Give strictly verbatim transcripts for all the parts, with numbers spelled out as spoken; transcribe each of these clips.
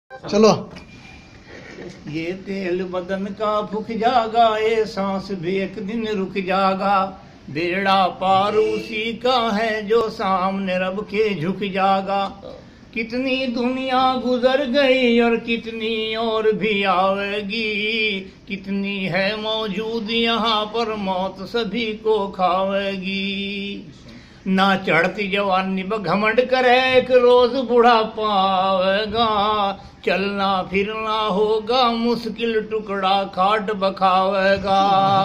چلو یہ تیل بدن کا پھک جاگا، یہ سانس بھی ایک دن رک جاگا، بیڑا پار اسی کا ہے جو سامنے رب کے جھک جاگا۔ کتنی دنیا گزر گئی اور کتنی اور بھی آئے گی، کتنی ہے موجود یہاں پر موت سبھی کو کھاوے گی۔ نہ چڑھتی جوانی بگھمنڈ کرے، ایک روز بڑھاپا آئے گا، چلنا پھرنا ہوگا مشکل، ٹکڑا کھاٹ بکھاوے گا۔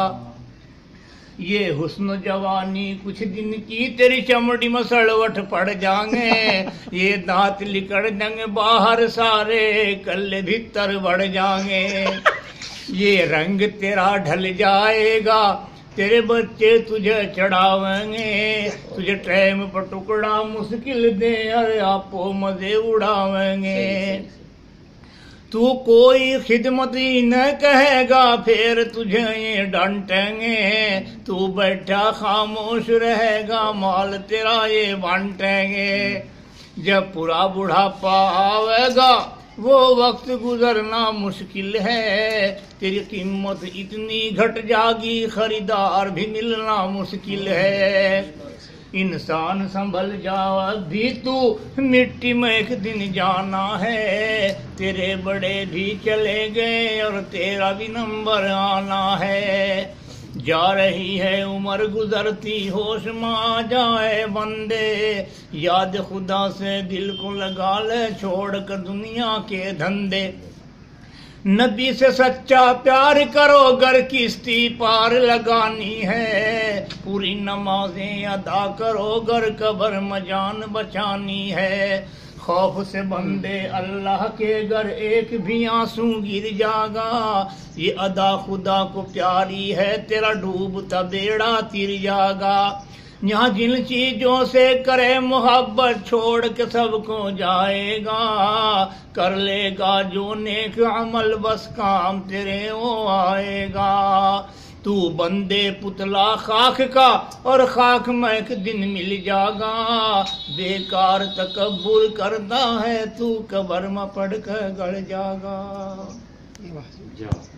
یہ حسن جوانی کچھ دن کی، تیری چمڑی میں سڑوٹ پڑ جائیں گے، یہ دانت لکڑ جائیں گے باہر سارے، کلے بھیتر بڑھ جائیں گے۔ یہ رنگ تیرا ڈھل جائے گا، تیرے بچے تجھے چڑھاویں گے، تجھے ٹائم پر ٹکڑا مشکل دے اور آپو مزے اڑاویں گے۔ تو کوئی خدمت ہی نہ کہے گا، پھر تجھے یہ ڈانٹیں گے، تو بیٹھا خاموش رہے گا، مال تیرا یہ بانٹیں گے۔ جب پورا بڑھاپا آئے گا وہ وقت گزرنا مشکل ہے، تیری قیمت اتنی گھٹ جاگی خریدار بھی ملنا مشکل ہے۔ انسان سنبھل جا بھی، تو مٹی میں ایک دن جانا ہے، تیرے بڑے بھی چلے گئے اور تیرا بھی نمبر آنا ہے۔ جا رہی ہے عمر گزرتی، ہوش میں آ جائے بندے، یاد خدا سے دل کو لگا لے، چھوڑ کر دنیا کے دھندے۔ نبی سے سچا پیار کرو، گر کشتی پار لگانی ہے، پوری نمازیں ادا کرو، گر قبر میں جان بچانی ہے۔ خوف سے بندے اللہ کے گر ایک بھی آنسو گر جاگا، یہ ادا خدا کو پیاری ہے، تیرا ڈوبتا بیڑا تر جاگا۔ یہاں جن چیزوں سے کرے محبت، چھوڑ کے سب کو جائے گا، کر لے گا جو نیک عمل بس کام تیرے وہ آئے گا۔ تو بندے پتلا خاک کا، اور خاک میں ایک دن مل جاگا، بیکار تکبر کرتا ہے تو قبر میں پڑ کر گڑ جاگا۔